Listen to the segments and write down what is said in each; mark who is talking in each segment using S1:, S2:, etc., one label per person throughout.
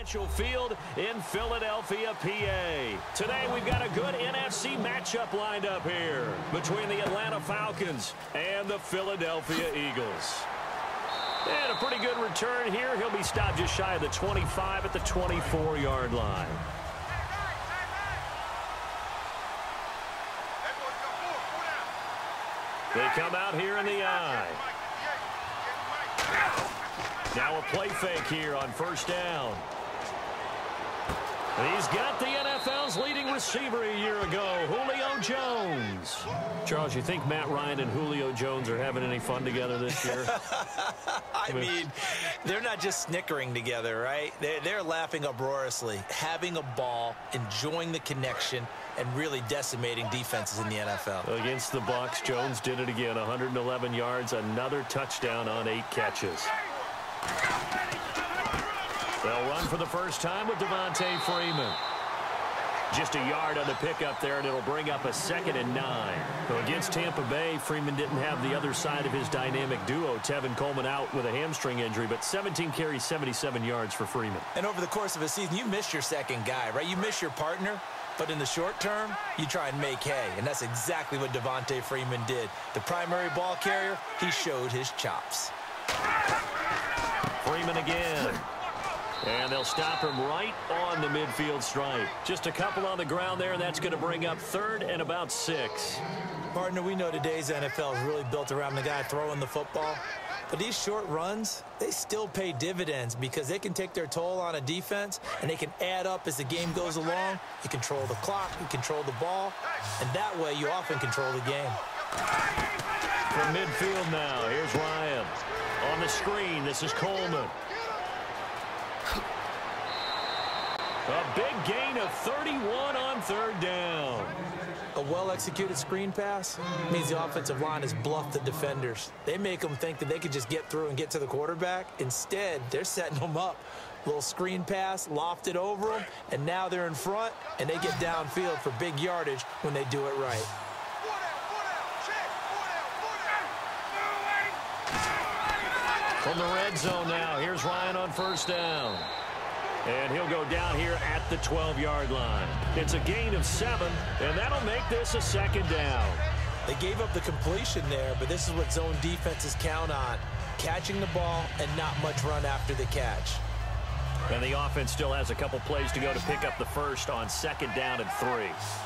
S1: Financial Field in Philadelphia, PA. Today we've got a good NFC matchup lined up here between the Atlanta Falcons and the Philadelphia Eagles. And a pretty good return here. He'll be stopped just shy of the 25 at the 24-yard line. They come out here in the eye. Now a play fake here on first down. He's got the NFL's leading receiver a year ago, Julio Jones. Charles, you think Matt Ryan and Julio Jones are having any fun together this year?
S2: I mean, they're not just snickering together, right? They're laughing uproariously, having a ball, enjoying the connection, and really decimating defenses in the NFL.
S1: Against the Bucs, Jones did it again, 111 yards, another touchdown on 8 catches. They'll run for the first time with Devontae Freeman. Just a yard on the pickup there, and it'll bring up a 2nd and 9. So against Tampa Bay, Freeman didn't have the other side of his dynamic duo, Tevin Coleman, out with a hamstring injury, but 17 carries, 77 yards for Freeman.
S2: And over the course of a season, you miss your second guy, right? You miss your partner, but in the short term, you try and make hay, and that's exactly what Devontae Freeman did. The primary ball carrier, he showed his chops.
S1: Freeman again. And they'll stop him right on the midfield stripe. Just a couple on the ground there, and that's going to bring up 3rd and about 6.
S2: Partner, we know today's NFL is really built around the guy throwing the football. But these short runs, they still pay dividends because they can take their toll on a defense, and they can add up as the game goes along. You control the clock, you control the ball, and that way you often control the game.
S1: From midfield now, here's Ryan. On the screen, this is Coleman. A big gain of 31 on 3rd down.
S2: A well-executed screen pass means the offensive line has bluffed the defenders. They make them think that they could just get through and get to the quarterback. Instead, they're setting them up. Little screen pass, lofted over them, and now they're in front, and they get downfield for big yardage when they do it right.
S1: From the red zone now, here's Ryan on first down. And he'll go down here at the 12-yard line. It's a gain of 7, and that'll make this a 2nd down.
S2: They gave up the completion there, but this is what zone defenses count on. Catching the ball and not much run after the catch.
S1: And the offense still has a couple plays to go to pick up the first on 2nd down and 3.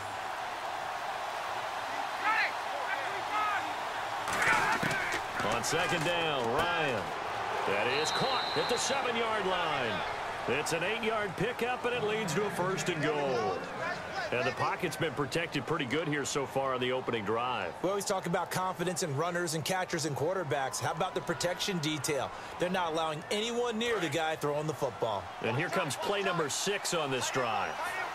S1: On 2nd down, Ryan. That is caught at the 7-yard line. It's an 8-yard pickup, and it leads to a 1st and goal. And the pocket's been protected pretty good here so far on the opening drive.
S2: We always talk about confidence in runners and catchers and quarterbacks. How about the protection detail? They're not allowing anyone near the guy throwing the football.
S1: And here comes play number 6 on this drive.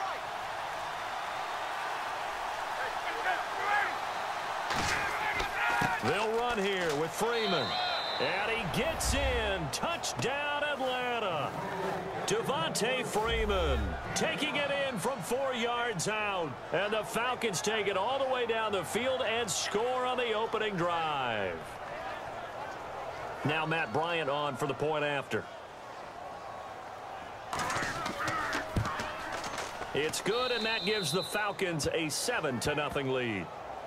S1: They'll run here with Freeman. And he gets in. Touchdown, Atlanta. Devontae Freeman taking it in from 4 yards out. And the Falcons take it all the way down the field and score on the opening drive. Now Matt Bryant on for the point after. It's good, and that gives the Falcons a 7-0 lead.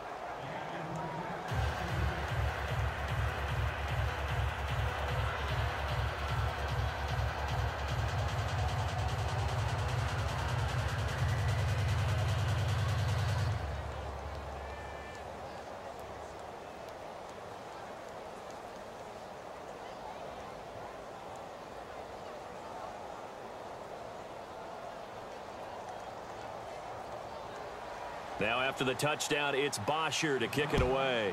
S1: Now after the touchdown, it's Bosher to kick it away.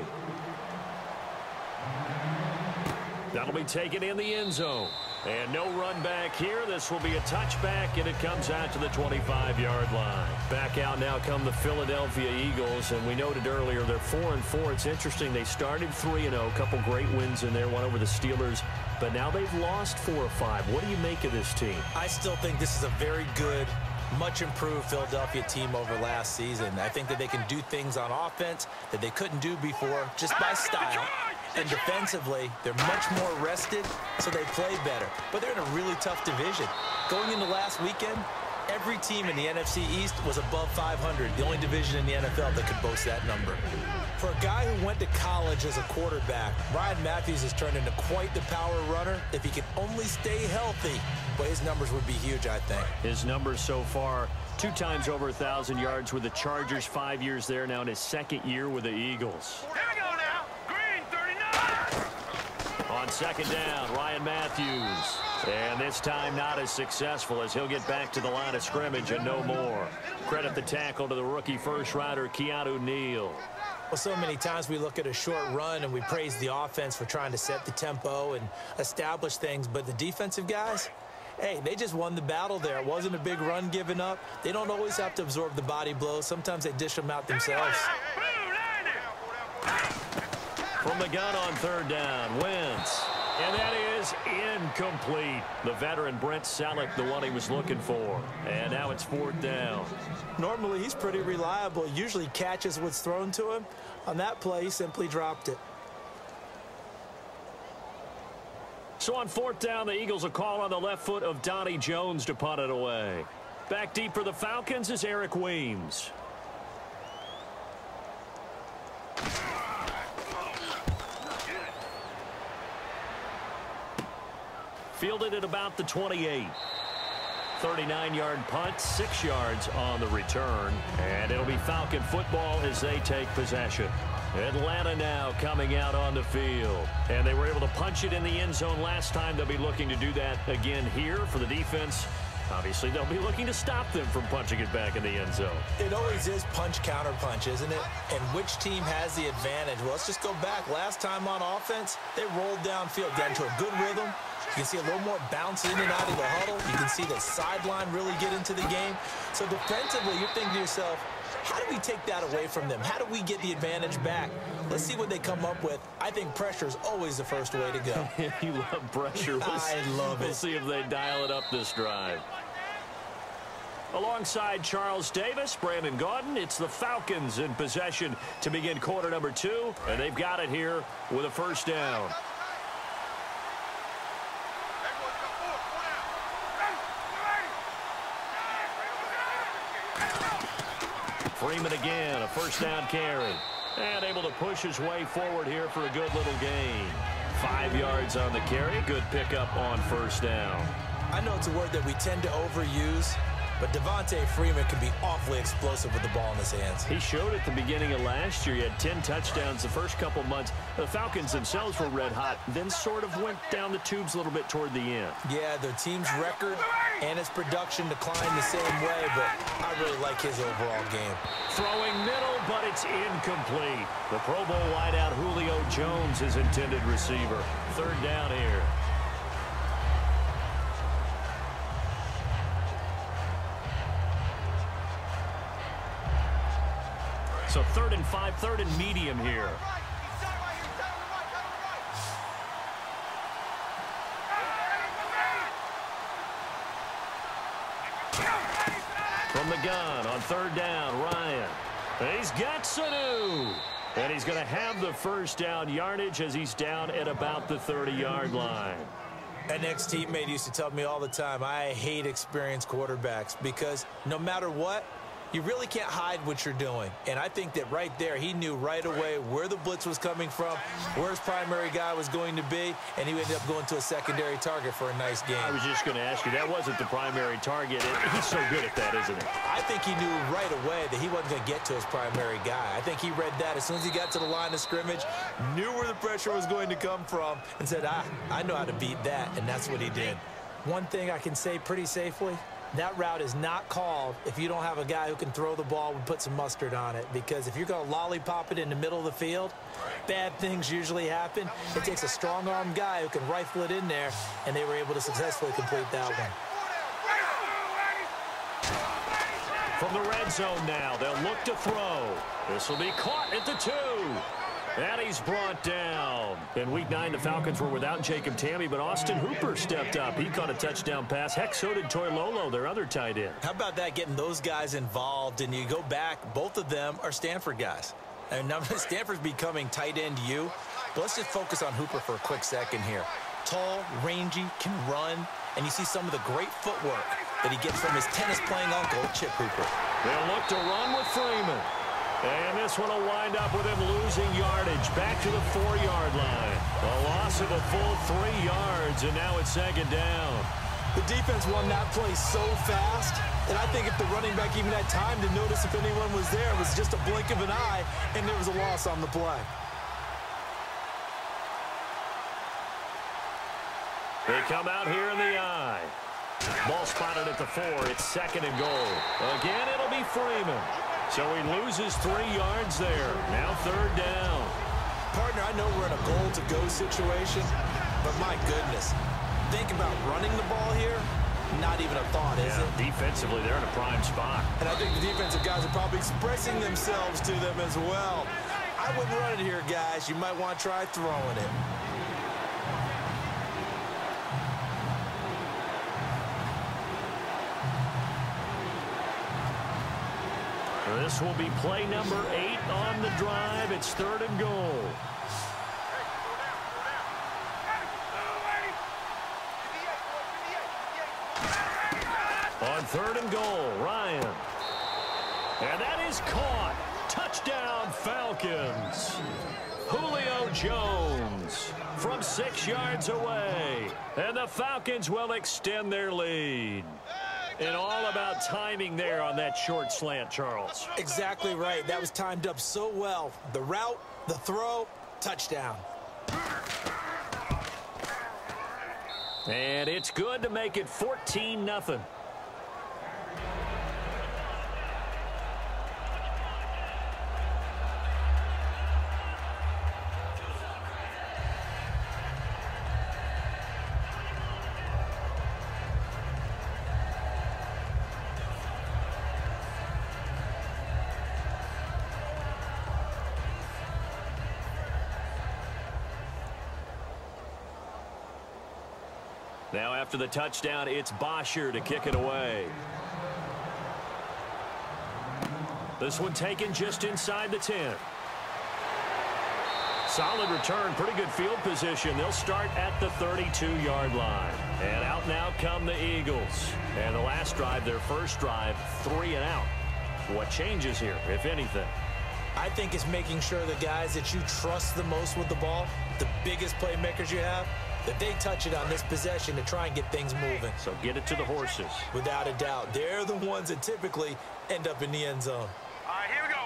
S1: That'll be taken in the end zone. And no run back here. This will be a touchback, and it comes out to the 25-yard line. Back out now come the Philadelphia Eagles, and we noted earlier they're 4-4. It's interesting. They started 3-0, a couple great wins in there, one over the Steelers, but now they've lost 4 or 5. What do you make of this team?
S2: I still think this is a very good, much improved Philadelphia team over last season. I think that they can do things on offense that they couldn't do before just by style. And defensively, they're much more rested, so they play better. But they're in a really tough division. Going into last weekend, every team in the NFC East was above 500, the only division in the NFL that could boast that number. For a guy who went to college as a quarterback, Ryan Matthews has turned into quite the power runner. If he can only stay healthy, but his numbers would be huge, I think.
S1: His numbers so far, 2 times over 1,000 yards with the Chargers, 5 years there now in his second year with the Eagles.
S3: Here we go now. Green 39.
S1: On second down, Ryan Matthews. And this time not as successful as he'll get back to the line of scrimmage and no more. Credit the tackle to the rookie first-rounder, Keanu Neal.
S2: Well, so many times we look at a short run and we praise the offense for trying to set the tempo and establish things, but the defensive guys, hey, they just won the battle there. It wasn't a big run given up. They don't always have to absorb the body blows. Sometimes they dish them out themselves.
S1: From the gun on third down, Wentz. And that is incomplete. The veteran Brent Selleck, the one he was looking for. And now it's fourth down.
S2: Normally, he's pretty reliable. Usually catches what's thrown to him. On that play, he simply dropped it.
S1: So on fourth down, the Eagles will call on the left foot of Donnie Jones to punt it away. Back deep for the Falcons is Eric Weems. Fielded at about the 28. 39-yard punt, 6 yards on the return. And it'll be Falcon football as they take possession. Atlanta now coming out on the field. And they were able to punch it in the end zone last time. They'll be looking to do that again here for the defense. Obviously, they'll be looking to stop them from punching it back in the end zone.
S2: It always is punch-counter-punch, isn't it? And which team has the advantage? Well, let's just go back. Last time on offense, they rolled downfield, got into a good rhythm. You can see a little more bounce in and out of the huddle. You can see the sideline really get into the game. So defensively, you're thinking to yourself, how do we take that away from them? How do we get the advantage back? Let's see what they come up with. I think pressure is always the first way to go.
S1: You love pressure.
S2: I love it.
S1: We'll see if they dial it up this drive. Alongside Charles Davis, Brandon Gaudin, it's the Falcons in possession to begin quarter number 2. And they've got it here with a first down. Freeman again, a first down carry. And able to push his way forward here for a good little gain. 5 yards on the carry. Good pickup on first down.
S2: I know it's a word that we tend to overuse, but Devontae Freeman can be awfully explosive with the ball in his hands.
S1: He showed at the beginning of last year. He had 10 touchdowns the first couple months. The Falcons themselves were red hot, then sort of went down the tubes a little bit toward the end.
S2: Yeah, their team's record and its production declined the same way, but I really like his overall game.
S1: Throwing middle, but it's incomplete. The Pro Bowl wideout Julio Jones, his intended receiver. Third down here. So 3rd and 5, 3rd and medium here. From the gun on third down, Ryan. He's got Sanu. And he's going to have the first down yardage as he's down at about the 30-yard line.
S2: An ex-teammate used to tell me all the time, I hate experienced quarterbacks because no matter what, you really can't hide what you're doing. And I think that right there, he knew right away where the blitz was coming from, where his primary guy was going to be, and he ended up going to a secondary target for a nice game.
S1: I was just going to ask you, that wasn't the primary target. He's so good at that, isn't he?
S2: I think he knew right away that he wasn't going to get to his primary guy. I think he read that as soon as he got to the line of scrimmage, knew where the pressure was going to come from, and said, I know how to beat that, and that's what he did. One thing I can say pretty safely, that route is not called if you don't have a guy who can throw the ball and put some mustard on it. Because if you're going to lollipop it in the middle of the field, bad things usually happen. It takes a strong-arm guy who can rifle it in there, and they were able to successfully complete that one.
S1: From the red zone now, they'll look to throw. This will be caught at the 2. And he's brought down. In Week 9, the Falcons were without Jacob Tamme, but Austin Hooper stepped up. He caught a touchdown pass. Heck, so did Toy Lolo, their other tight end.
S2: How about that, getting those guys involved? And you go back, both of them are Stanford guys. And now Stanford's becoming tight end U. But let's just focus on Hooper for a quick second here. Tall, rangy, can run, and you see some of the great footwork that he gets from his tennis-playing uncle, Chip Hooper.
S1: They'll look to run with Freeman. And this one will wind up with him losing yardage back to the 4-yard line. A loss of a full 3 yards, and now it's second down.
S2: The defense won that play so fast, and I think if the running back even had time to notice if anyone was there, it was just a blink of an eye, and there was a loss on the play.
S1: They come out here in the eye. Ball spotted at the 4. It's second and goal. Again, it'll be Freeman. So he loses 3 yards there. Now third down.
S2: Partner, I know we're in a goal-to-go situation, but my goodness. Think about running the ball here. Not even a thought, is it?
S1: Defensively, they're in a prime spot.
S2: And I think the defensive guys are probably expressing themselves to them as well. I wouldn't run it here, guys. You might want to try throwing it.
S1: This will be play number 8 on the drive. It's third and goal. On third and goal, Ryan. And that is caught. Touchdown, Falcons. Julio Jones from 6 yards away. And the Falcons will extend their lead. And all about timing there on that short slant, Charles.
S2: Exactly right. That was timed up so well. The route, the throw, touchdown.
S1: And it's good to make it 14-0. Now after the touchdown, it's Bosher to kick it away. This one taken just inside the 10. Solid return, pretty good field position. They'll start at the 32-yard line. And out now come the Eagles. And the last drive, their first drive, 3 and out. What changes here, if anything?
S2: I think it's making sure the guys that you trust the most with the ball, the biggest playmakers you have, that they touch it on this possession to try and get things moving.
S1: So get it to the horses.
S2: Without a doubt. They're the ones that typically end up in the end zone.
S3: All right, here we go.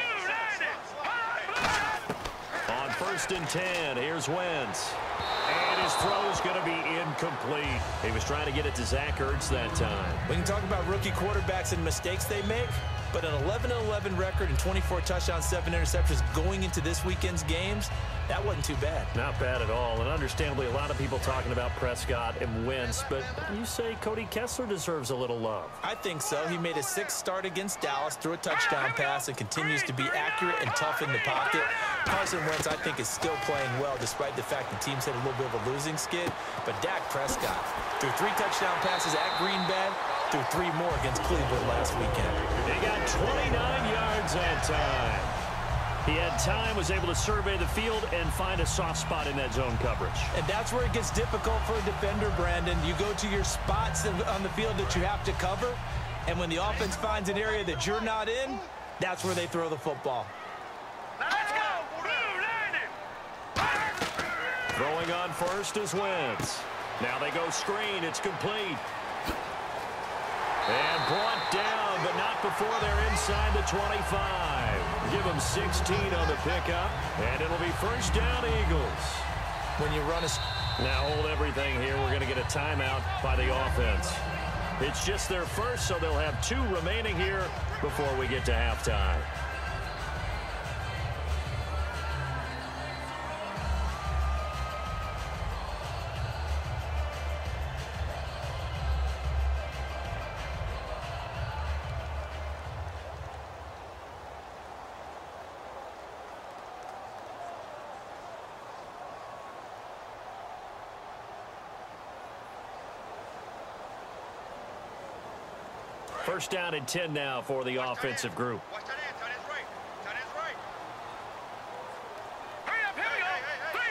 S1: On first and 10, here's Wentz. And his throw's going to be incomplete. He was trying to get it to Zach Ertz that time.
S2: We can talk about rookie quarterbacks and mistakes they make, but an 11-11 record and 24 touchdowns, 7 interceptions going into this weekend's games, that wasn't too bad.
S1: Not bad at all. And understandably, a lot of people talking about Prescott and Wentz, but you say Cody Kessler deserves a little love.
S2: I think so. He made his 6th start against Dallas, threw a touchdown pass, and continues to be accurate and tough in the pocket. Carson Wentz, I think, is still playing well, despite the fact the team's had a little bit of a losing skid. But Dak Prescott threw 3 touchdown passes at Green Bay, threw 3 more against Cleveland last weekend.
S1: He got 29 yards that time. He had time, was able to survey the field and find a soft spot in that zone coverage.
S2: And that's where it gets difficult for a defender, Brandon. You go to your spots on the field that you have to cover, and when the offense finds an area that you're not in, that's where they throw the football.
S3: Let's go.
S1: Throwing on first is Wentz. Now they go screen. It's complete. And brought down, but not before they're inside the 25. Give them 16 on the pickup, and it'll be first down, Eagles.
S2: When you run a...
S1: Now hold everything here. We're going to get a timeout by the offense. It's just their first, so they'll have 2 remaining here before we get to halftime. First down and 10 now for the offensive group.
S3: Watch that end, tight end's right. Tight end's right. Hurry up, here we go.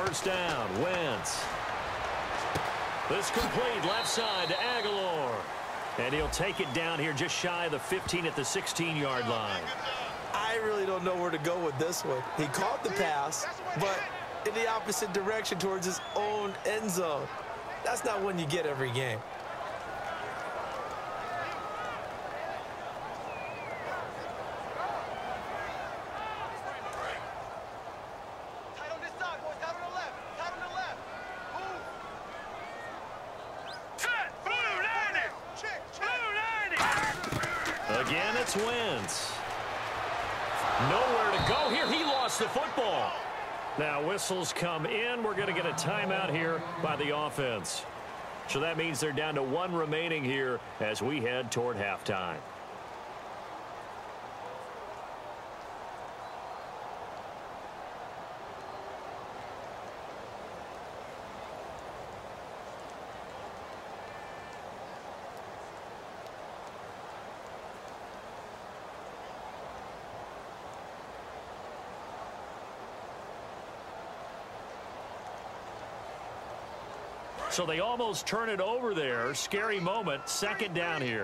S1: first down. Wentz. This complete left side to Aguilar. And he'll take it down here just shy of the 15 at the 16-yard line.
S2: I really don't know where to go with this one. He caught the pass, but in the opposite direction towards his own end zone. That's not one you get every game.
S1: Again, it's Wentz. Nowhere to go here. He lost the football. Now whistles come in. We're going to get a timeout here by the offense. So that means they're down to one remaining here as we head toward halftime. So they almost turn it over there. Scary moment. Second down here.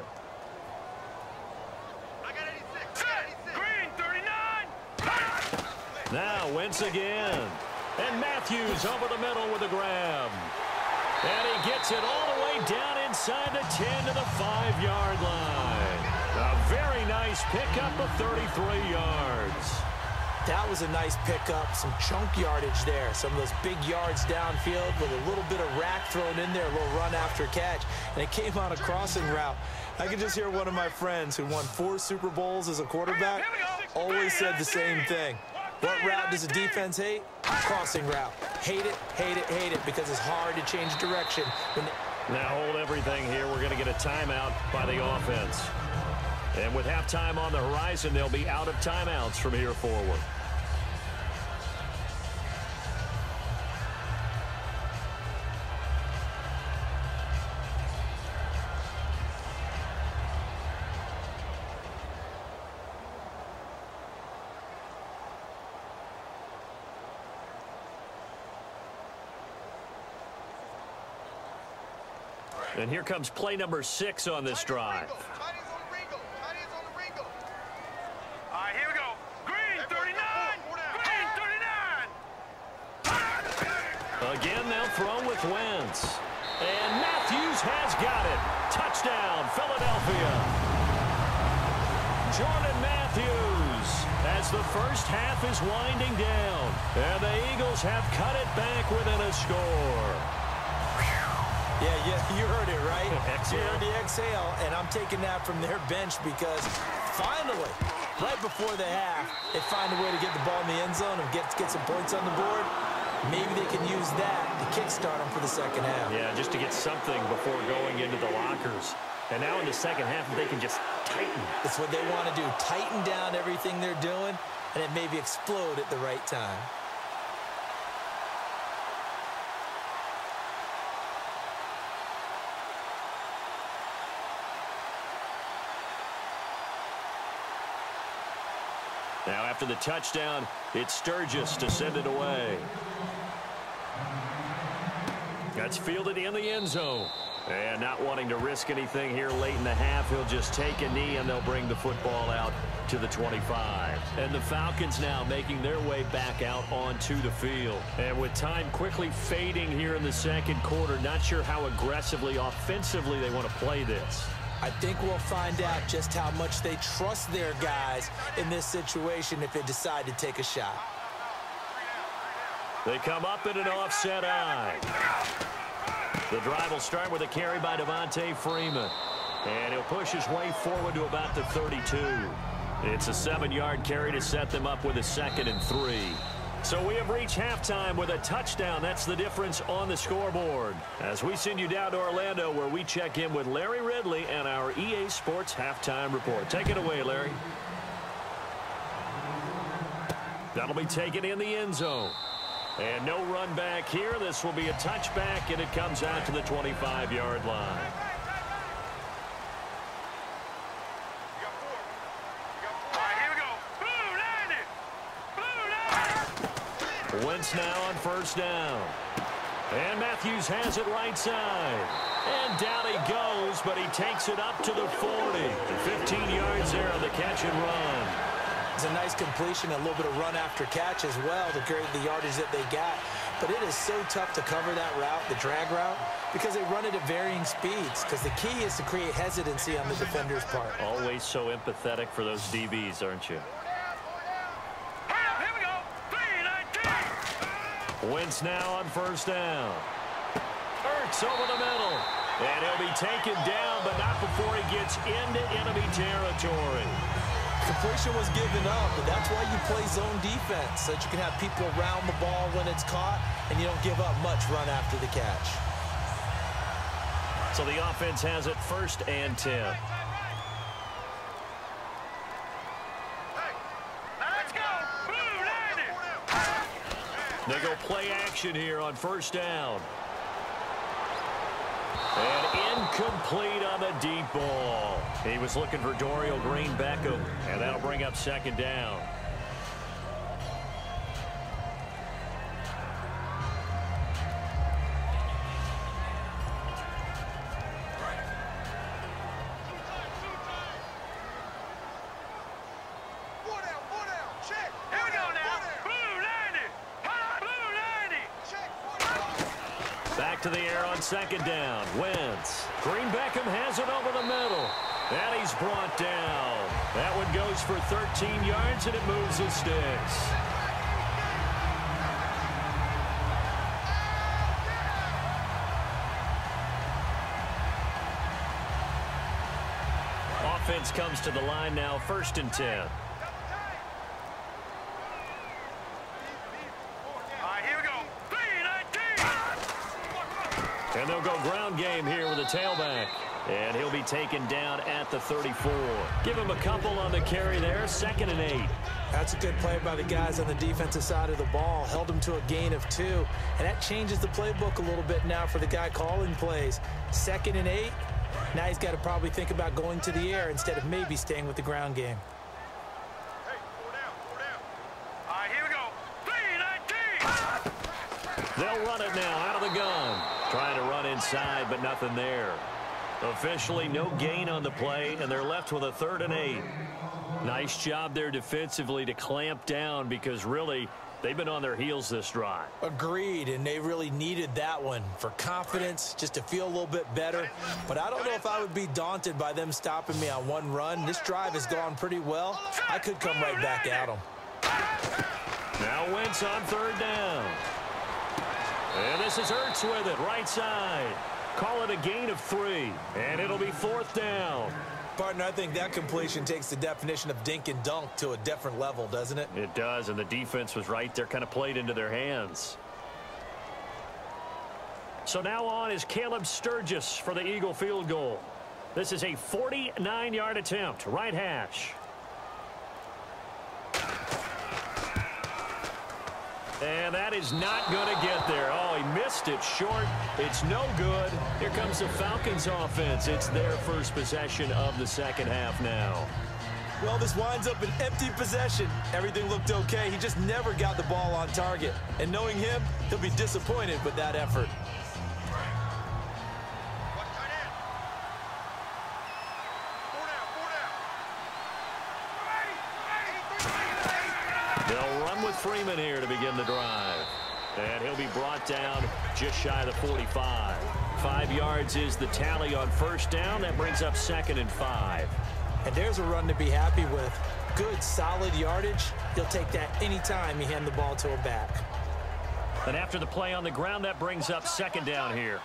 S3: I got 86. Green, 39.
S1: Now Wentz again. And Matthews over the middle with a grab. And he gets it all the way down inside the 10 to the 5-yard line. A very nice pickup of 33 yards.
S2: That was a nice pickup, some chunk yardage there. Some of those big yards downfield with a little bit of rack thrown in there, a little run after catch. And it came on a crossing route. I could just hear one of my friends who won 4 Super Bowls as a quarterback always said the same thing. What route does a defense hate? Crossing route. Hate it, hate it, hate it, because it's hard to change direction.
S1: Now hold everything here. We're going to get a timeout by the offense. And with halftime on the horizon, they'll be out of timeouts from here forward. And here comes play number 6 on this drive.
S3: All right, here we go. Green, 39. Green, 39.
S1: Again, they'll throw with Wentz. And Matthews has got it. Touchdown, Philadelphia. Jordan Matthews as the first half is winding down. And the Eagles have cut it back within a score.
S2: Yeah, you heard it, right?
S1: Exhale.
S2: You heard the exhale, and I'm taking that from their bench because finally, right before the half, they find a way to get the ball in the end zone and get some points on the board. Maybe they can use that to kickstart them for the second half.
S1: Yeah, just to get something before going into the lockers. And now in the second half, they can just tighten.
S2: It's what they want to do, tighten down everything they're doing, and it maybe explode at the right time.
S1: Now after the touchdown, it's Sturgis to send it away. That's fielded in the end zone. And not wanting to risk anything here late in the half, he'll just take a knee and they'll bring the football out to the 25. And the Falcons now making their way back out onto the field. And with time quickly fading here in the second quarter, not sure how aggressively, offensively they want to play this.
S2: I think we'll find out just how much they trust their guys in this situation if they decide to take a shot.
S1: They come up in an offset eye. The drive will start with a carry by Devontae Freeman. And he'll push his way forward to about the 32. It's a 7-yard carry to set them up with a 2nd and 3. So we have reached halftime with a touchdown. That's the difference on the scoreboard. As we send you down to Orlando, where we check in with Larry Ridley and our EA Sports Halftime Report. Take it away, Larry. That'll be taken in the end zone. And no run back here. This will be a touchback, and it comes out to the 25-yard line. Wentz now on first down. And Matthews has it right side. And down he goes, but he takes it up to the 40. 15 yards there on the catch and run.
S2: It's a nice completion, a little bit of run after catch as well to create the yardage that they got. But it is so tough to cover that route, the drag route, because they run it at varying speeds. Because the key is to create hesitancy on the defender's part.
S1: Always so empathetic for those DBs, aren't you?
S3: Here we go. 3-19.
S1: Wentz now on first down. Ertz over the middle. And he'll be taken down, but not before he gets into enemy territory.
S2: Completion was given up, but that's why you play zone defense, so that you can have people around the ball when it's caught, and you don't give up much run after the catch.
S1: So the offense has it 1st and 10.
S3: Let's go. Blue 90.
S1: They go play action here on first down. And incomplete on the deep ball. He was looking for Dorial Green-Beckham, and that'll bring up 2nd down.
S3: Here we go now. Blue 90. Blue 90.
S1: Back to the air on 2nd down. Wentz. Green-Beckham has it over the middle. And he's brought down. That one goes for 13 yards, and it moves the sticks. Offense comes to the line now, 1st and 10.
S3: All right, here we go. 3-19.
S1: And they'll go ground game here with a tailback. And he'll be taken down at the 34. Give him a couple on the carry there, 2nd and 8.
S2: That's a good play by the guys on the defensive side of the ball. Held him to a gain of 2. And that changes the playbook a little bit now for the guy calling plays. 2nd and 8. Now he's got to probably think about going to the air instead of maybe staying with the ground game.
S3: Hey, 4 down. All right, here we go. 3-19.
S1: They'll run it now out of the gun. Trying to run inside, but nothing there. Officially, no gain on the play, and they're left with a 3rd and 8. Nice job there defensively to clamp down because, really, they've been on their heels this drive.
S2: Agreed, and they really needed that one for confidence, just to feel a little bit better. But I don't know if I would be daunted by them stopping me on one run. This drive has gone pretty well. I could come right back at them.
S1: Now Wentz on 3rd down. And this is Ertz with it, right side. Call it a gain of 3, and it'll be 4th down.
S2: Partner, I think that completion takes the definition of dink and dunk to a different level, doesn't it?
S1: It does, and the defense was right there, kind of played into their hands. So now on is Caleb Sturgis for the Eagle field goal. This is a 49-yard attempt, right hash. And that is not going to get there. Oh, he missed it short. It's no good. Here comes the Falcons offense. It's their first possession of the 2nd half now.
S2: Well, this winds up an empty possession. Everything looked okay. He just never got the ball on target. And knowing him, he'll be disappointed with that effort.
S1: They'll run with Freeman here to begin the drive. And he'll be brought down just shy of the 45. 5 yards is the tally on first down. That brings up 2nd and 5.
S2: And there's a run to be happy with. Good, solid yardage. He'll take that anytime you hand the ball to a back.
S1: And after the play on the ground, that brings up 2nd down here.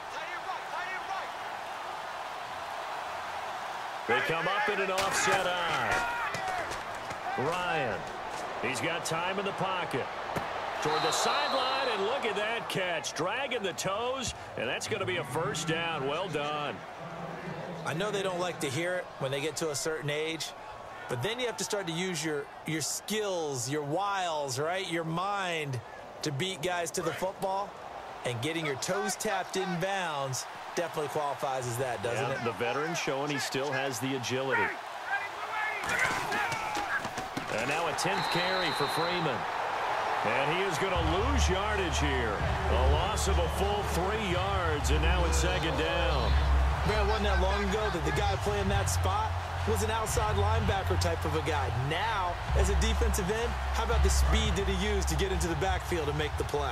S1: They come up in an offset eye. Ryan. He's got time in the pocket. Toward the sideline, and look at that catch. Dragging the toes, and that's going to be a 1st down. Well done.
S2: I know they don't like to hear it when they get to a certain age, but then you have to start to use your skills, your wiles, right? Your mind to beat guys to the football, and getting your toes tapped in bounds definitely qualifies as that, doesn't it?
S1: The veteran showing he still has the agility. And now a 10th carry for Freeman. And he is going to lose yardage here. A loss of a full 3 yards, and now it's second down.
S2: Man, it wasn't that long ago that the guy playing that spot was an outside linebacker type of a guy. Now, as a defensive end, how about the speed that he used to get into the backfield and make the play?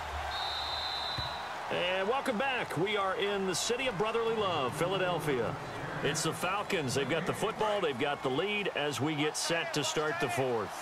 S1: And welcome back. We are in the city of brotherly love, Philadelphia. It's the Falcons. They've got the football. They've got the lead as we get set to start the fourth.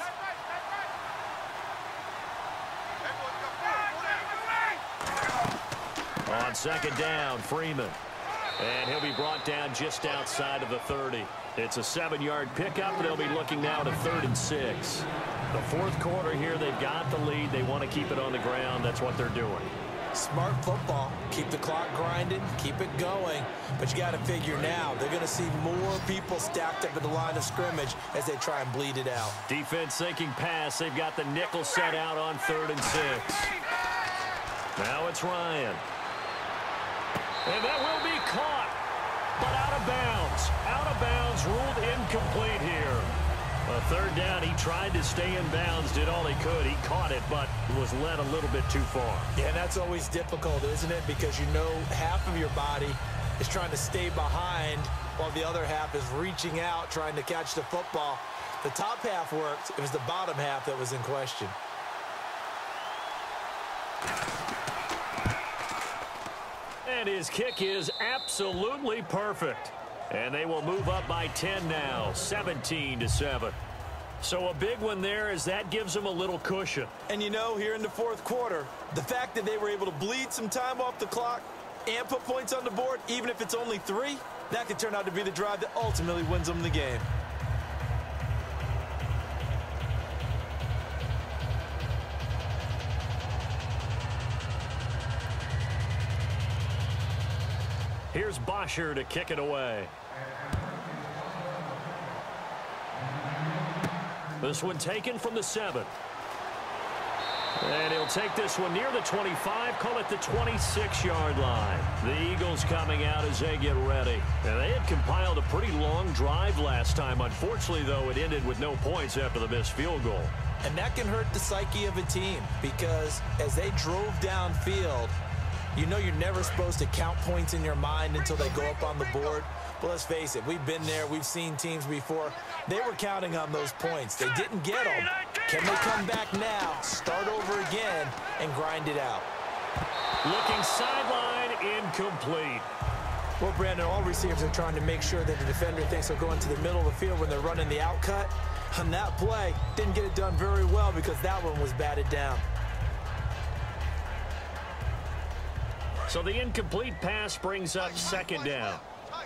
S1: On second down, Freeman. And he'll be brought down just outside of the 30. It's a 7-yard pickup, and they'll be looking now to 3rd and 6. The fourth quarter here, they've got the lead. They want to keep it on the ground. That's what they're doing.
S2: Smart football. Keep the clock grinding. Keep it going. But you got to figure now, they're going to see more people stacked up at the line of scrimmage as they try and bleed it out.
S1: Defense thinking pass. They've got the nickel set out on 3rd and 6. Now it's Ryan. And that will be caught, but out of bounds. Out of bounds, ruled incomplete here. A 3rd down, he tried to stay in bounds, did all he could. He caught it, but was led a little bit too far.
S2: Yeah, and that's always difficult, isn't it? Because you know half of your body is trying to stay behind while the other half is reaching out, trying to catch the football. The top half worked. It was the bottom half that was in question.
S1: And his kick is absolutely perfect. And they will move up by 10 now, 17-7. So a big one there as that gives them a little cushion.
S2: And you know, here in the fourth quarter, the fact that they were able to bleed some time off the clock and put points on the board, even if it's only 3, that could turn out to be the drive that ultimately wins them the game.
S1: Here's Bosher to kick it away. This one taken from the 7. And he'll take this one near the 25, call it the 26-yard line. The Eagles coming out as they get ready. And they had compiled a pretty long drive last time. Unfortunately, though, it ended with no points after the missed field goal.
S2: And that can hurt the psyche of a team because as they drove downfield, you know you're never supposed to count points in your mind until they go up on the board. But let's face it, we've been there. We've seen teams before. They were counting on those points. They didn't get them. Can they come back now, start over again, and grind it out?
S1: Looking sideline, incomplete.
S2: Well, Brandon, all receivers are trying to make sure that the defender thinks they'll go into the middle of the field when they're running the out cut. On that play, didn't get it done very well because that one was batted down.
S1: So the incomplete pass brings up second down.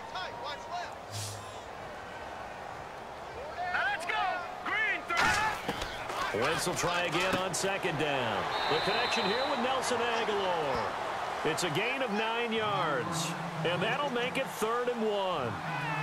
S3: Now let's go. Green,
S1: Wentz will try again on second down. The connection here with Nelson Agholor. It's a gain of 9 yards, and that'll make it 3rd and 1.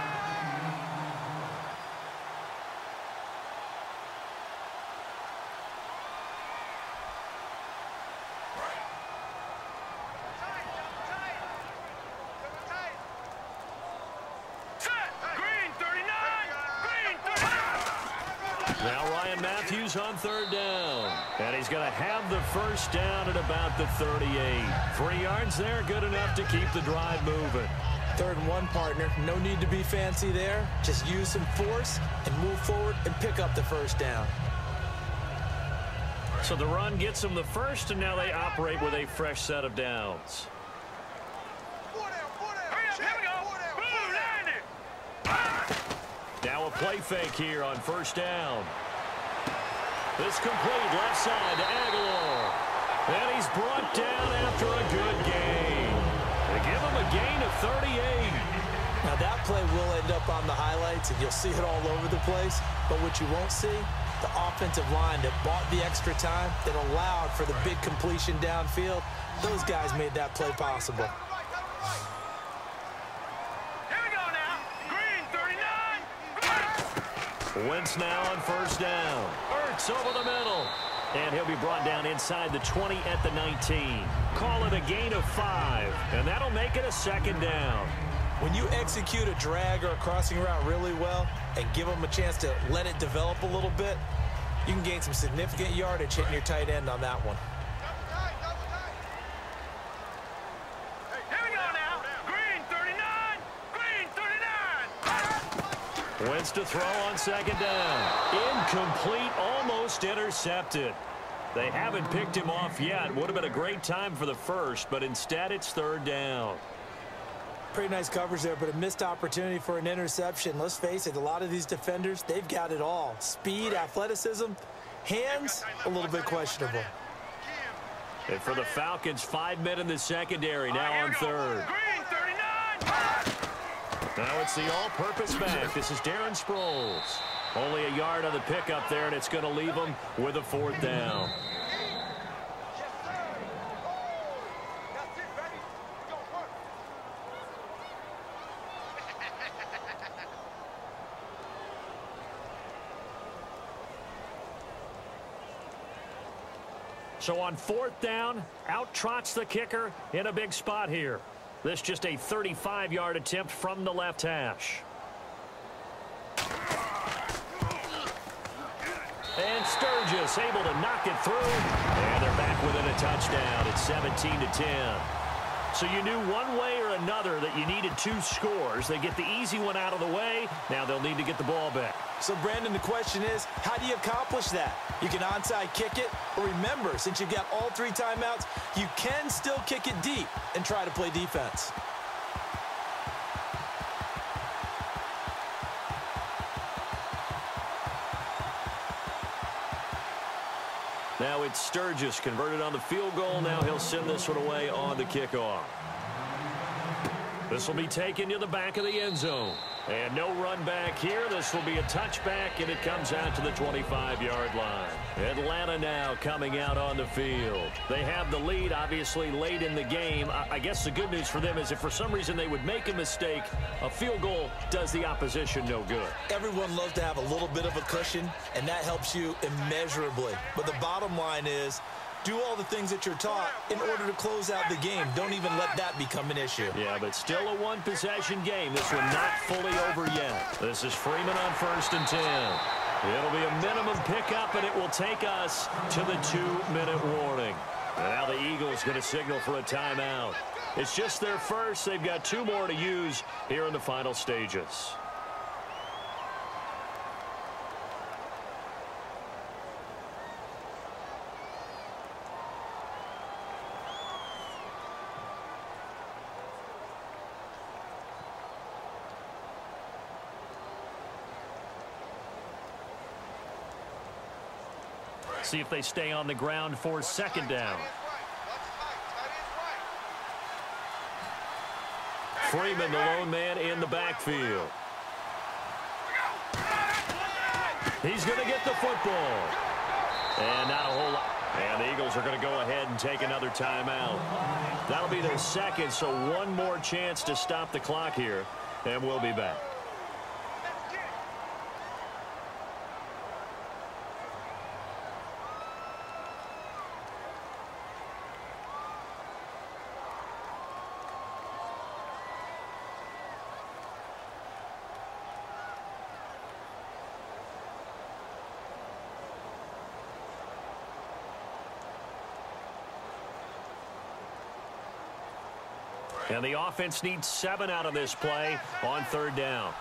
S1: Now Ryan Matthews on 3rd down. And he's going to have the first down at about the 38. 3 yards there, good enough to keep the drive moving.
S2: 3rd and 1, partner. No need to be fancy there. Just use some force and move forward and pick up the first down.
S1: So the run gets them the first, and now they operate with a fresh set of downs. Now a play fake here on 1st down. This complete left side to Agholor. And he's brought down after a good gain. They give him a gain of 38.
S2: Now that play will end up on the highlights, and you'll see it all over the place. But what you won't see, the offensive line that bought the extra time, that allowed for the big completion downfield, those guys made that play possible.
S1: Wentz now on 1st down. Ertz over the middle. And he'll be brought down inside the 20 at the 19. Call it a gain of 5. And that'll make it a 2nd down.
S2: When you execute a drag or a crossing route really well and give them a chance to let it develop a little bit, You can gain some significant yardage hitting your tight end on that one.
S3: Here we go now. Green 39. Green 39.
S1: Wentz to throw on second down. Incomplete, almost intercepted. They haven't picked him off yet. Would have been a great time for the first, but instead it's third down.
S2: Pretty nice coverage there, but a missed opportunity for an interception. Let's face it, a lot of these defenders, they've got it all. Speed, athleticism, hands, a little bit questionable.
S1: And for the Falcons, 5 men in the secondary, now on third.
S3: Green 39.
S1: Now it's the all-purpose back. This is Darren Sproles. Only a yard on the pickup there, and it's going to leave them with a fourth down. So on fourth down, out trots the kicker in a big spot here. This just a 35-yard attempt from the left hash. And Sturgis able to knock it through. And they're back within a touchdown. It's 17-10. So you knew one way or another that you needed 2 scores. They get the easy one out of the way. Now they'll need to get the ball back.
S2: So, Brandon, the question is, how do you accomplish that? You can onside kick it, or remember, since you've got all 3 timeouts, you can still kick it deep and try to play defense.
S1: Now it's Sturgis converted on the field goal. Now he'll send this one away on the kickoff. This will be taken to the back of the end zone. And no run back here. This will be a touchback, and it comes out to the 25-yard line. Atlanta now coming out on the field. They have the lead, obviously, late in the game. I guess the good news for them is if for some reason they would make a mistake, a field goal does the opposition no good.
S2: Everyone loves to have a little bit of a cushion, and that helps you immeasurably. But the bottom line is, do all the things that you're taught in order to close out the game. Don't even let that become an issue.
S1: Yeah, but still a one-possession game. This one not fully over yet. This is Freeman on 1st and 10. It'll be a minimum pickup, and it will take us to the 2-minute warning. And now the Eagles going to signal for a timeout. It's just their first. They've got 2 more to use here in the final stages. See if they stay on the ground for second down. Freeman, the lone man in the backfield. He's going to get the football. And not a whole lot. And the Eagles are going to go ahead and take another timeout. That'll be their second, so one more chance to stop the clock here. And we'll be back. And the offense needs 7 out of this play on third down.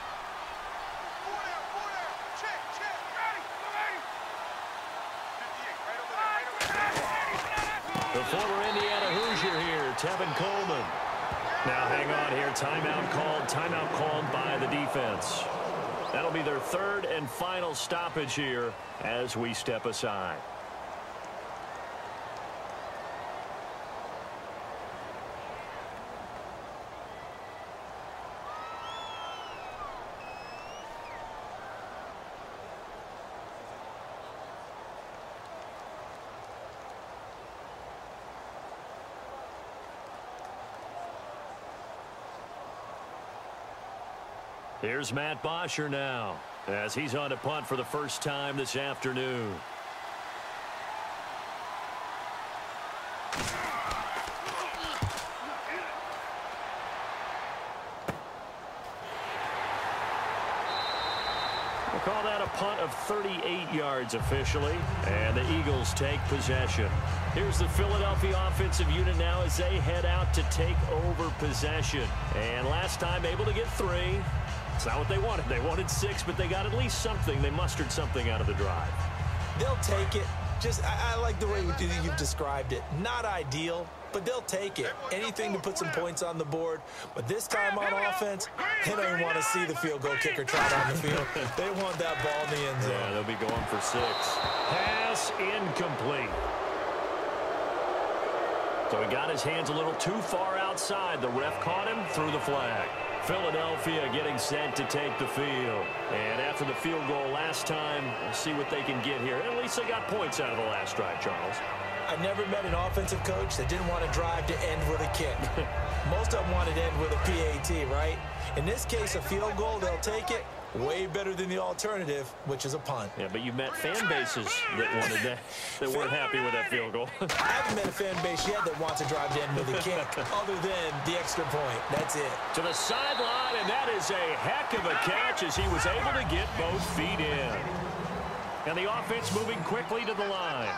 S1: The former Indiana Hoosier here, Tevin Coleman. Now hang on here, timeout called by the defense. That'll be their 3rd and final stoppage here as we step aside. Here's Matt Bosher now, as he's on to punt for the first time this afternoon. They'll call that a punt of 38 yards officially, and the Eagles take possession. Here's the Philadelphia offensive unit now as they head out to take over possession. And last time able to get 3. It's not what they wanted. They wanted 6, but they got at least something. They mustered something out of the drive.
S2: They'll take it. I like the way you've described it. Not ideal, but they'll take it. Anything to put some points on the board. But this time on offense, they don't even want to see the field goal kicker trot on the field. They want that ball in the end zone.
S1: Yeah, they'll be going for 6. Pass incomplete. So he got his hands a little too far outside. The ref caught him, threw the flag. Philadelphia getting set to take the field. And after the field goal last time, we'll see what they can get here. At least they got points out of the last drive, Charles.
S2: I never met an offensive coach that didn't want to drive to end with a kick. Most of them wanted to end with a PAT, right? In this case, a field goal, they'll take it. Way better than the alternative, which is a punt.
S1: Yeah, but you met fan bases that wanted that, that weren't happy with that field goal.
S2: I haven't met a fan base yet that wants to drive to end with a kick, other than the extra point. That's it.
S1: To the sideline, and that is a heck of a catch as he was able to get both feet in. And the offense moving quickly to the line.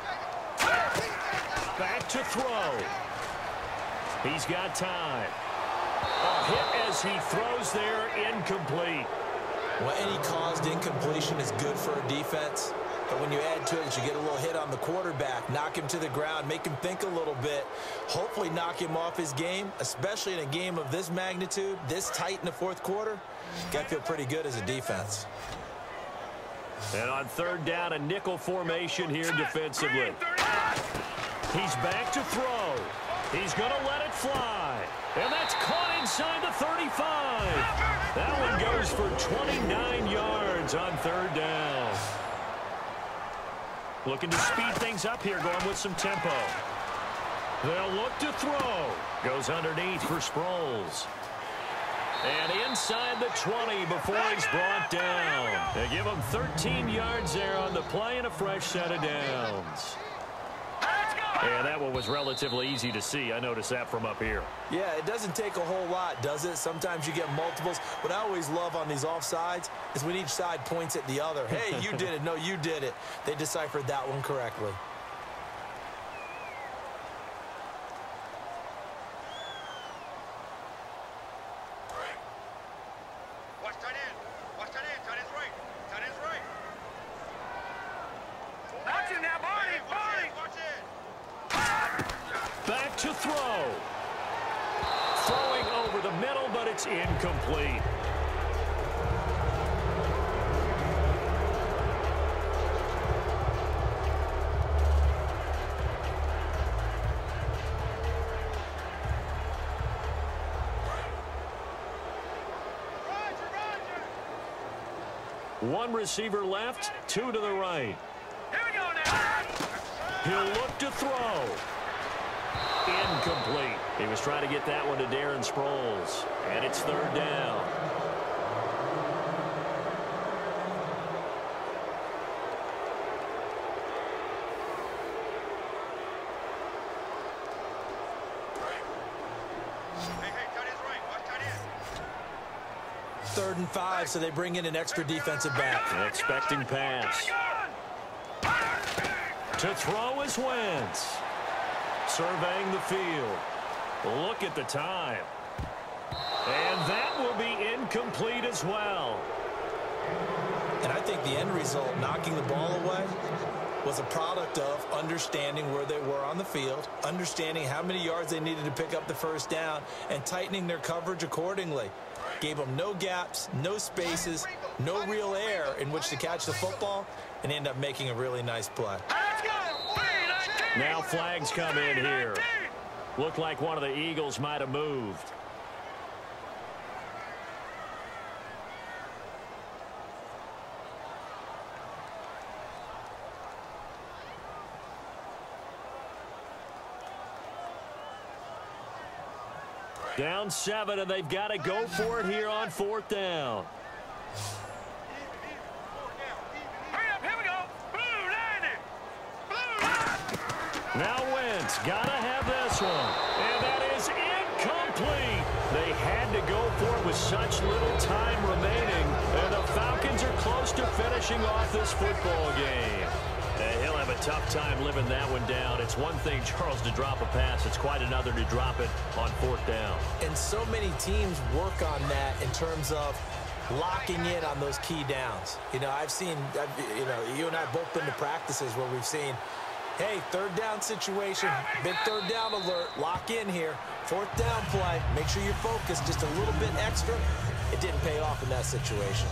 S1: Back to throw. He's got time. A hit as he throws there, incomplete.
S2: Well, any caused incompletion is good for a defense. But when you add to it, you get a little hit on the quarterback, knock him to the ground, make him think a little bit, hopefully knock him off his game, especially in a game of this magnitude, this tight in the fourth quarter. Got to feel pretty good as a defense.
S1: And on 3rd down, a nickel formation here defensively. He's back to throw. He's going to let it fly. And that's caught inside the 35. That one goes for 29 yards on 3rd down. Looking to speed things up here, going with some tempo. They'll look to throw. Goes underneath for Sproles. And inside the 20 before he's brought down. They give him 13 yards there on the play and a fresh set of downs. And that one was relatively easy to see. I noticed that from up here.
S2: Yeah, it doesn't take a whole lot, does it? Sometimes you get multiples. What I always love on these offsides is when each side points at the other. Hey, you did it. No, you did it. They deciphered that one correctly.
S3: Watch tight end. Watch tight end. Tight end's right. Tight end's right. Watch it now, Barney. Barney. Watch it.
S1: Back to throw. Throwing over the middle, but it's incomplete. One receiver left, 2 to the right.
S3: Here we go now.
S1: He'll look to throw. Incomplete. He was trying to get that one to Darren Sproles. And it's 3rd down.
S3: Hey, tight end's right. Watch tight end.
S2: 3rd and 5, so they bring in an extra defensive back.
S1: An expecting pass. To throw is Wentz. Surveying the field. Look at the time. And that will be incomplete as well.
S2: And I think the end result, knocking the ball away, was a product of understanding where they were on the field, understanding how many yards they needed to pick up the 1st down, and tightening their coverage accordingly. Gave them no gaps, no spaces, no real air in which to catch the football, and end up making a really nice play.
S1: Now flags come in here. Looked like one of the Eagles might have moved. Down 7, and they've got to go for it here on 4th down.
S3: Hurry up, here we go. Blue, 90. Blue.
S1: Now Wentz got to have this one. And that is incomplete. They had to go for with such little time remaining. And the Falcons are close to finishing off this football game. And he'll have a tough time living that one down. It's one thing, Charles, to drop a pass. It's quite another to drop it on 4th down.
S2: And so many teams work on that in terms of locking in on those key downs. You know, you and I have both been to practices where we've seen, hey, 3rd down situation, big 3rd down alert, lock in here. 4th down play, make sure you're focused just a little bit extra. It didn't pay off in that situation.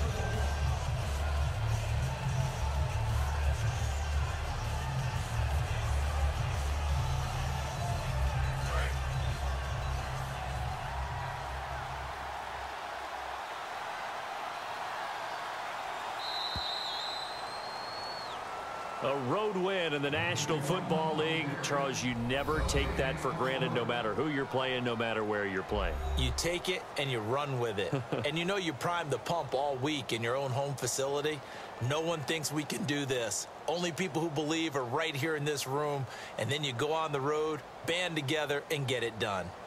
S1: A road win in the National Football League. Charles, you never take that for granted no matter who you're playing, no matter where you're playing.
S2: You take it and you run with it. And you know you primed the pump all week in your own home facility. No one thinks we can do this. Only people who believe are right here in this room. And then you go on the road, band together, and get it done.